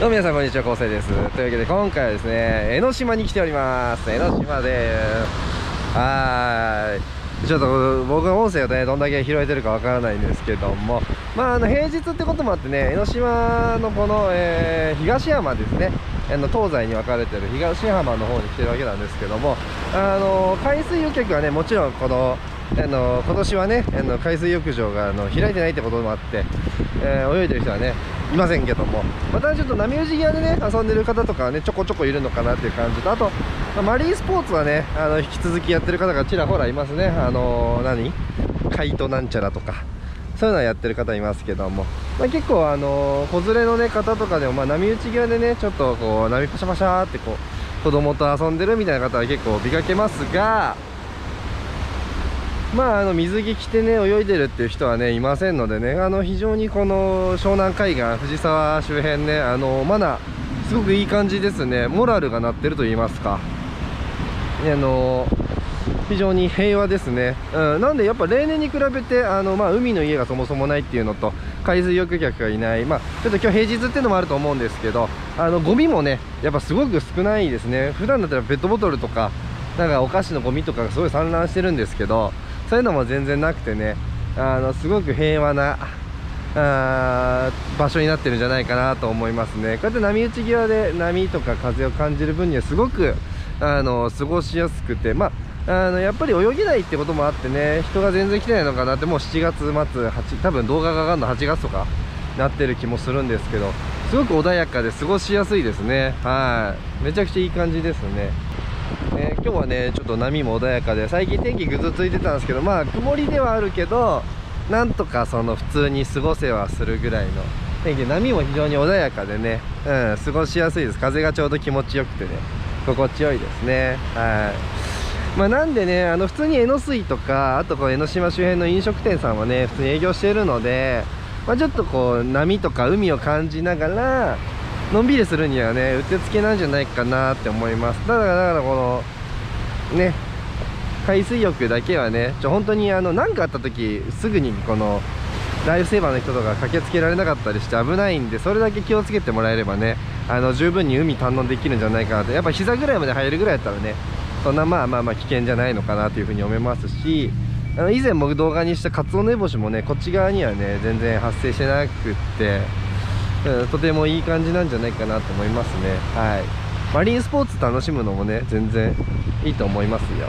どうも皆さんこんにちは、昴生です。というわけで今回はですね、江ノ島に来ております。江ノ島です。ちょっと僕の音声がね、どんだけ拾えてるかわからないんですけども、平日ってこともあってね、江ノ島のこの、東山ですね、東西に分かれてる東浜の方に来てるわけなんですけども、海水浴客はね、もちろんこの今年はね、海水浴場が開いてないってこともあって、泳いでる人はねいませんけども、またちょっと波打ち際でね遊んでる方とかはねちょこちょこいるのかなっていう感じと、あと、マリンスポーツはね引き続きやってる方がちらほらいますね。カイトなんちゃらとかそういうのはやってる方いますけども、結構子連れのね方とかでも、波打ち際でねちょっとこう波パシャパシャーってこう子供と遊んでるみたいな方は結構見かけますが、水着着てね泳いでるっていう人はねいませんのでね、非常にこの湘南海岸藤沢周辺ねまだすごくいい感じですね。モラルが鳴ってると言いますか、非常に平和ですね。なんでやっぱ例年に比べて海の家がそもそもないっていうのと海水浴客がいない、ちょっと今日平日っていうのもあると思うんですけど、ゴミもねやっぱすごく少ないですね。普段だったらペットボトルとかなんかお菓子のゴミとかがすごい散乱してるんですけど、そういうのも全然なくてね、すごく平和な場所になってるんじゃないかなと思いますね。こうやって波打ち際で波とか風を感じる分にはすごく過ごしやすくて、やっぱり泳げないってこともあってね、人が全然来てないのかなって、もう7月末多分動画が上がるの8月とかなってる気もするんですけど、すごく穏やかで過ごしやすいですね。めちゃくちゃいい感じですね。今日はねちょっと波も穏やかで、最近天気ぐずついてたんですけど、曇りではあるけどなんとか普通に過ごせはするぐらいの天気、波も非常に穏やかでね、過ごしやすいです。風がちょうど気持ちよくてね心地よいですね。なんでね普通に江ノ水とか、あとこう江ノ島周辺の飲食店さんはね普通に営業しているので、ちょっとこう波とか海を感じながらのんびりするにはねうってつけなんじゃないかなって思います。だからこのね海水浴だけはね本当に何かあった時すぐにこのライフセーバーの人とか駆けつけられなかったりして危ないんで、それだけ気をつけてもらえればね十分に海堪能できるんじゃないかなと。やっぱ膝ぐらいまで入るぐらいだったらねそんな危険じゃないのかなというふうに思いますし、以前僕動画にしたカツオノエボシもねこっち側にはね全然発生してなくって、とてもいい感じなんじゃないかなと思いますね。マリンスポーツ楽しむのもね全然いいと思いますよ。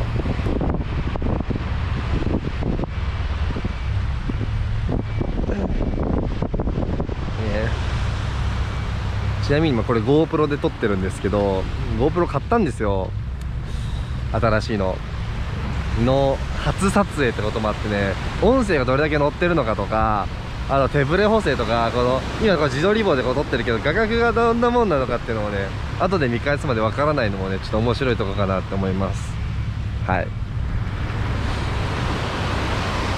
ちなみに今これ GoPro で撮ってるんですけど、 GoPro 買ったんですよ、新しいの初撮影ってこともあってね、音声がどれだけ載ってるのかとか、手ブレ補正とか、今これ自撮り棒でこう撮ってるけど画角がどんなもんなのかっていうのもね後で見返すまでわからないのもねちょっと面白いとこかなって思います。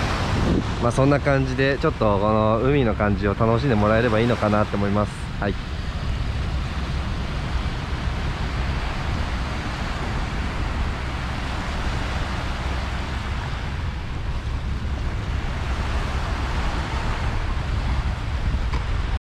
そんな感じでちょっとこの海の感じを楽しんでもらえればいいのかなって思います。